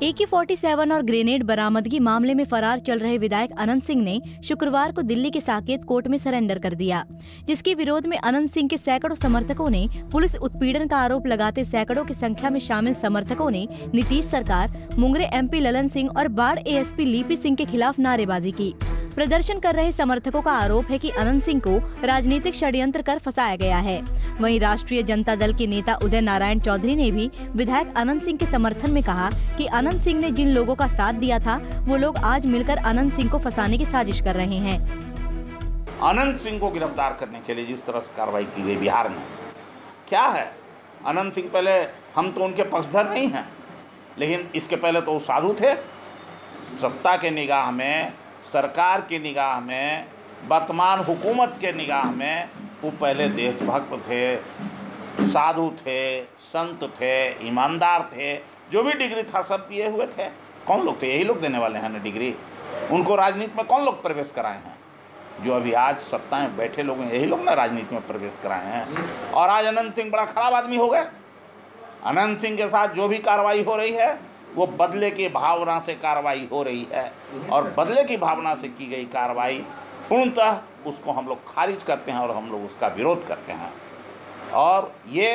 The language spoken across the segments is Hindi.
AK-47 और ग्रेनेड बरामदगी मामले में फरार चल रहे विधायक अनंत सिंह ने शुक्रवार को दिल्ली के साकेत कोर्ट में सरेंडर कर दिया, जिसके विरोध में अनंत सिंह के सैकड़ों समर्थकों ने पुलिस उत्पीड़न का आरोप लगाते सैकड़ों की संख्या में शामिल समर्थकों ने नीतीश सरकार, मुंगरे MP ललन सिंह और बाढ़ ASP लिपि सिंह के खिलाफ नारेबाजी की। प्रदर्शन कर रहे समर्थकों का आरोप है कि अनंत सिंह को राजनीतिक षड्यंत्र कर फंसाया गया है। वहीं राष्ट्रीय जनता दल के नेता उदय नारायण चौधरी ने भी विधायक अनंत सिंह के समर्थन में कहा कि अनंत सिंह ने जिन लोगों का साथ दिया था वो लोग आज मिलकर अनंत सिंह को फंसाने की साजिश कर रहे हैं। अनंत सिंह को गिरफ्तार करने के लिए जिस तरह से कार्रवाई की गई बिहार में, क्या है? अनंत सिंह पहले, हम तो उनके पक्षधर नहीं हैं, लेकिन इसके पहले तो वो साधु थे। सत्ता के निगाह में, सरकार की निगाह में, वर्तमान हुकूमत के निगाह में वो पहले देशभक्त थे, साधु थे, संत थे, ईमानदार थे। जो भी डिग्री था सब दिए हुए थे। कौन लोग थे? यही लोग देने वाले हैं ना डिग्री। उनको राजनीति में कौन लोग प्रवेश कराए हैं? जो अभी आज सत्ता में बैठे लोग हैं, यही लोग ना राजनीति में प्रवेश कराए हैं। और आज अनंत सिंह बड़ा खराब आदमी हो गए। अनंत सिंह के साथ जो भी कार्रवाई हो रही है वो बदले की भावना से कार्रवाई हो रही है, और बदले की भावना से की गई कार्रवाई पूर्णतः उसको हम लोग खारिज करते हैं और हम लोग उसका विरोध करते हैं। और ये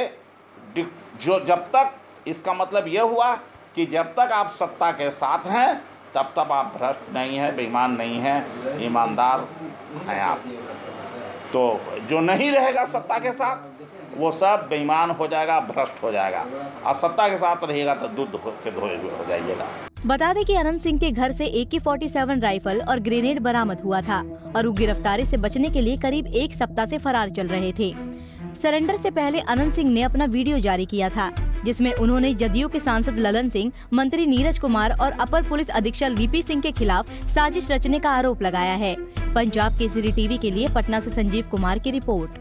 जो जब तक, इसका मतलब ये हुआ कि जब तक आप सत्ता के साथ हैं तब तक आप भ्रष्ट नहीं हैं, बेईमान नहीं हैं, ईमानदार हैं आप। तो जो नहीं रहेगा सत्ता के साथ वो सब बेईमान हो जाएगा, भ्रष्ट हो जाएगा, और सत्ता के साथ रहेगा तो दूध के धोए हुए हो जाइएगा। बता दें कि अनंत सिंह के घर से AK-47 राइफल और ग्रेनेड बरामद हुआ था और वो गिरफ्तारी से बचने के लिए करीब एक सप्ताह से फरार चल रहे थे। सरेंडर से पहले अनंत सिंह ने अपना वीडियो जारी किया था, जिसमें उन्होंने जदयू के सांसद ललन सिंह, मंत्री नीरज कुमार और अपर पुलिस अधीक्षक लिपि सिंह के खिलाफ साजिश रचने का आरोप लगाया है। पंजाब केसरी टीवी के लिए पटना से संजीव कुमार की रिपोर्ट।